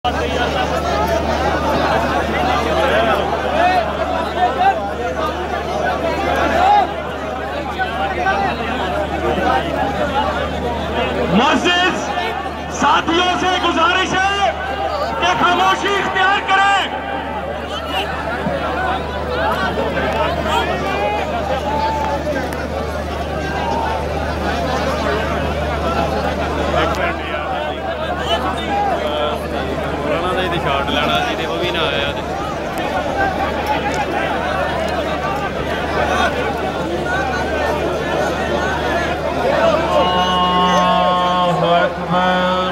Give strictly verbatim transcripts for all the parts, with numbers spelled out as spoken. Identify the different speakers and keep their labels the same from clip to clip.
Speaker 1: मुअज़्ज़िज़ साथियों से गुजारिश है कि खामोशी इख्तियार करें।
Speaker 2: शॉट लेना सी ते वो भी ना आया।
Speaker 1: अल्लाहु अकबर।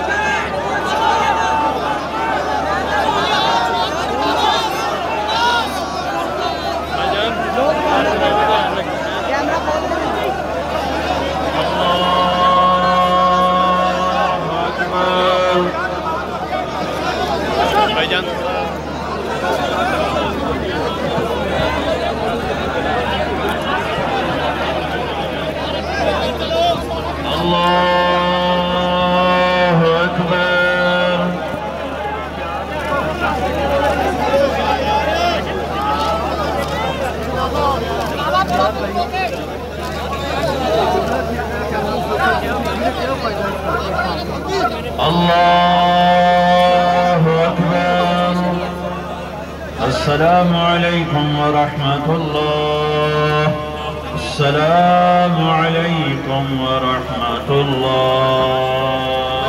Speaker 2: भाईजान
Speaker 1: अल्लाहु अकबर। अल्लाहु अकबर। अस्सलामु अलैकुम व रहमतुल्लाह। अस्सलामु अलैकुम व रहमतुल्लाह।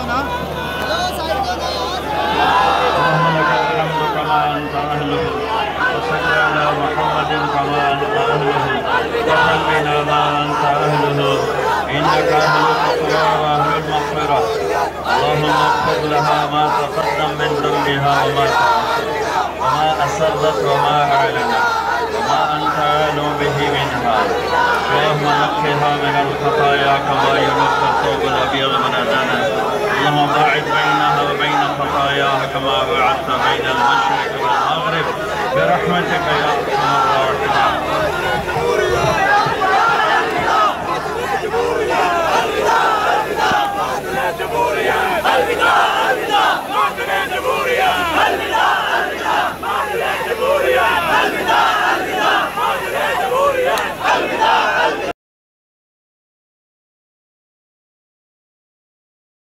Speaker 1: अल्हम्दु कमा अंत अहलुहु व सल्ली अला मुहम्मदिन कमा अंत अहलुहु व हम्मिना मा अंत अहलुहु इन्नका अहलुत तक़वा व अहलुल मग़फ़िरह। अल्लाहुम्मा इग़फिर लहा मा तक़द्दम मिन ज़ंबिहा व मा तअख़्ख़र व मा असर्रत व मा अ'लनत व मा अंत अ'लम बिही मिन्हा। اللهم نقها من الخطايا كما ينقى الثوب الابيض من الدنس. اللهم باعد بينها وبين خطاياها كما باعدت بين المشرق والمغرب برحمتك يا